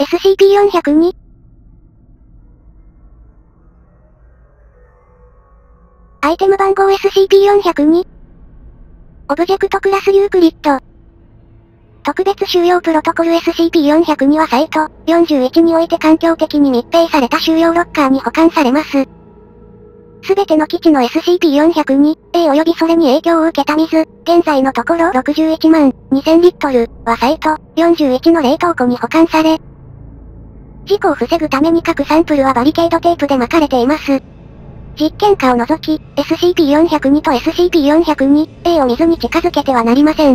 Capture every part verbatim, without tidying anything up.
エスシーピーよんひゃくに。アイテム番号 エスシーピーよんひゃくに。オブジェクトクラスユークリッド。特別収容プロトコル エスシーピーよんひゃくに はサイトよんじゅういちにおいて環境的に密閉された収容ロッカーに保管されます。すべての基地の エスシーピーよんひゃくに、エー 及びそれに影響を受けた水、現在のところろくじゅういちまんにせんリットルはサイトよんじゅういちの冷凍庫に保管され、事故を防ぐために各サンプルはバリケードテープで巻かれています。実験下を除き、エスシーピーよんひゃくに と エスシーピーよんひゃくに、エー を水に近づけてはなりません。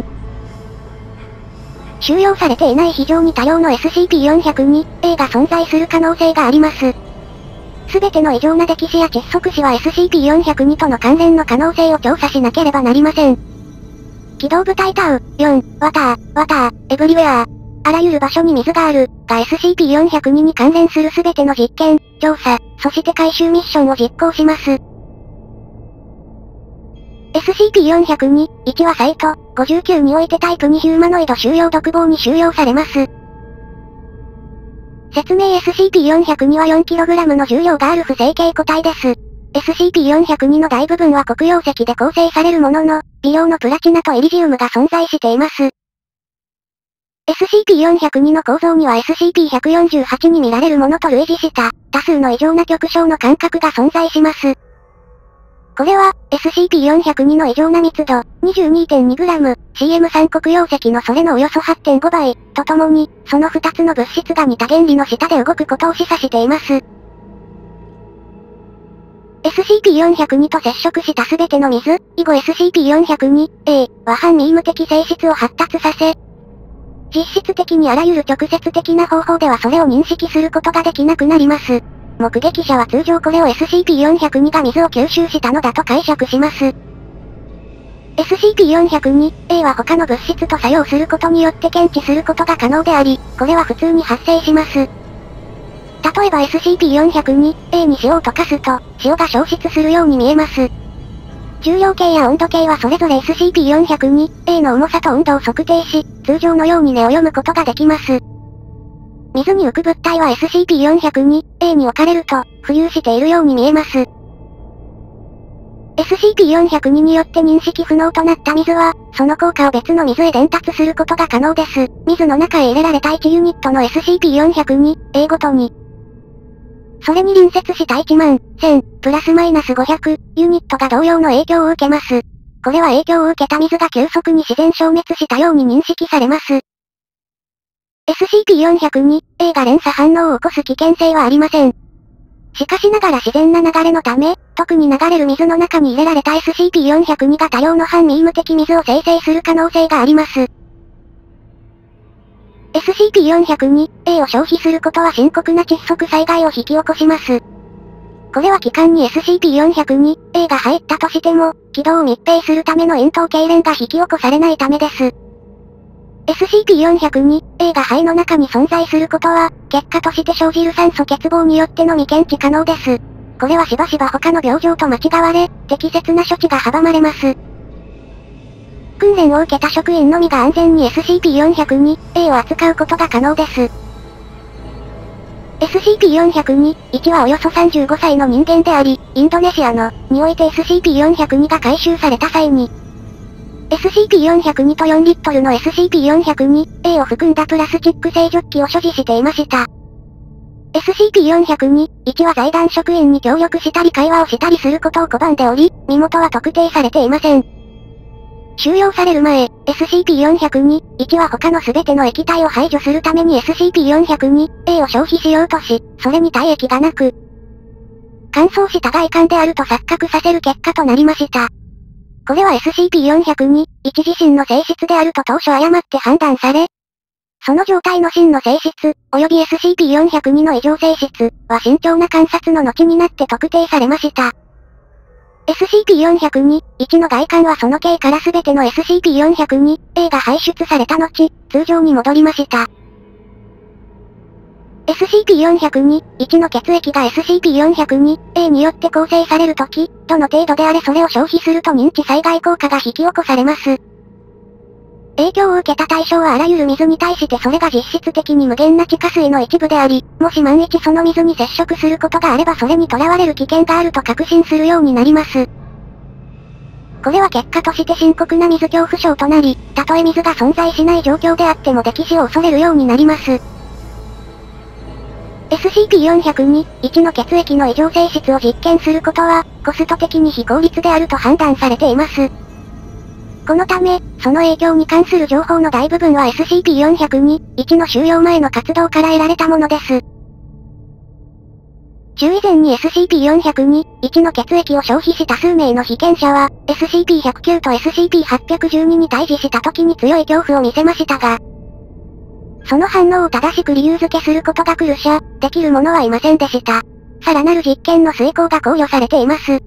収容されていない非常に多量の エスシーピーよんひゃくに、エー が存在する可能性があります。すべての異常な溺死や窒息死は エスシーピーよんひゃくに との関連の可能性を調査しなければなりません。機動部隊タウ、よん、ワター、ワター、エブリウェア。あらゆる場所に水がある、が エスシーピーよんひゃくに に関連するすべての実験、調査、そして回収ミッションを実行します。エスシーピーよんひゃくに、いちはサイト、ごじゅうきゅうにおいてタイプにヒューマノイド収容独房に収容されます。説明 エスシーピーよんひゃくに は よんキログラム の重量がある不成形個体です。エスシーピーよんひゃくに の大部分は黒曜石で構成されるものの、微量のプラチナとイリジウムが存在しています。エスシーピーよんひゃくに の構造には エスシーピーひゃくよんじゅうはち に見られるものと類似した、多数の異常な極小の間隔が存在します。これは、エスシーピーよんひゃくに の異常な密度、にじゅうにてんにグラム、シーエムスリー 黒曜石のそれのおよそ はってんご 倍、とともに、そのふたつの物質が似た原理の下で動くことを示唆しています。エスシーピーよんひゃくに と接触したすべての水、以後 エスシーピーよんひゃくに、エー は反ミーム的性質を発達させ、実質的にあらゆる直接的な方法ではそれを認識することができなくなります。目撃者は通常これを エスシーピーよんひゃくに が水を吸収したのだと解釈します。エスシーピーよんひゃくに、エー は他の物質と作用することによって検知することが可能であり、これは普通に発生します。例えば エスシーピーよんひゃくに、エー に塩を溶かすと、塩が消失するように見えます。重量計や温度計はそれぞれ エスシーピーよんひゃくに、エー の重さと温度を測定し、通常のように値を読むことができます。水に浮く物体は エスシーピーよんひゃくに、エー に置かれると、浮遊しているように見えます。エスシーピーよんひゃくに によって認識不能となった水は、その効果を別の水へ伝達することが可能です。水の中へ入れられたいちユニットの エスシーピーよんひゃくに、エー ごとに、それに隣接したいちまん、せん、プラスマイナスごひゃく、ユニットが同様の影響を受けます。これは影響を受けた水が急速に自然消滅したように認識されます。エスシーピーよんひゃくに、エー が連鎖反応を起こす危険性はありません。しかしながら自然な流れのため、特に流れる水の中に入れられた エスシーピーよんひゃくに が多量の反ミーム的水を生成する可能性があります。エスシーピーよんひゃくに、エー を消費することは深刻な窒息災害を引き起こします。これは気管に エスシーピーよんひゃくに、エー が入ったとしても、気道を密閉するための咽頭痙攣が引き起こされないためです。エスシーピーよんひゃくに、エー が肺の中に存在することは、結果として生じる酸素欠乏によってのみ検知可能です。これはしばしば他の病状と間違われ、適切な処置が阻まれます。訓練を受けた職員のみが安全に エスシーピーよんひゃくに、エー を扱うことが可能です。エスシーピーよんひゃくに、いちはおよそさんじゅうごさいの人間であり、インドネシアの、において エスシーピーよんひゃくに が回収された際に、エスシーピーよんひゃくに とよんリットルの エスシーピーよんひゃくに、エー を含んだプラスチック製除機を所持していました。エスシーピーよんひゃくに、いちは財団職員に協力したり会話をしたりすることを拒んでおり、身元は特定されていません。収容される前、エスシーピーよんひゃくに、いちは他の全ての液体を排除するために エスシーピーよんひゃくに、エー を消費しようとし、それに体液がなく、乾燥した外観であると錯覚させる結果となりました。これは エスシーピーよんひゃくに、いち自身の性質であると当初誤って判断され、その状態の真の性質、及び エスシーピーよんひゃくに の異常性質、は慎重な観察の後になって特定されました。エスシーピーよんひゃくに、いちの外観はその径から全ての エスシーピーよんひゃくに、エー が排出された後、通常に戻りました。エスシーピーよんひゃくに、いちの血液が エスシーピーよんひゃくに、エー によって構成されるとき、どの程度であれそれを消費すると認知災害効果が引き起こされます。 影響を受けた対象はあらゆる水に対してそれが実質的に無限な地下水の一部であり、もし万一その水に接触することがあればそれにとらわれる危険があると確信するようになります。これは結果として深刻な水恐怖症となり、たとえ水が存在しない状況であっても溺死を恐れるようになります。エスシーピーよんひゃくに、いちの血液の異常性質を実験することは、コスト的に非効率であると判断されています。このため、その影響に関する情報の大部分は エスシーピーよんひゃくに、いちの収容前の活動から得られたものです。注意前に エスシーピーよんひゃくに、いちの血液を消費した数名の被験者は、エスシーピーひゃくきゅう と エスシーピーはっぴゃくじゅうに に対峙した時に強い恐怖を見せましたが、その反応を正しく理由付けすることが苦者、できる者はいませんでした。さらなる実験の遂行が考慮されています。